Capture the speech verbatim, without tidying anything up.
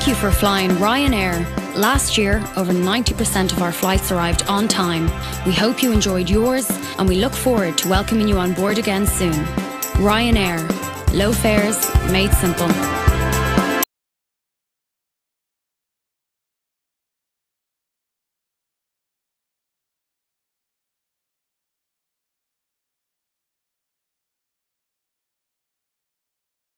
Thank you for flying Ryanair. Last year, over ninety percent of our flights arrived on time. We hope you enjoyed yours, and we look forward to welcoming you on board again soon. Ryanair. Low fares made simple.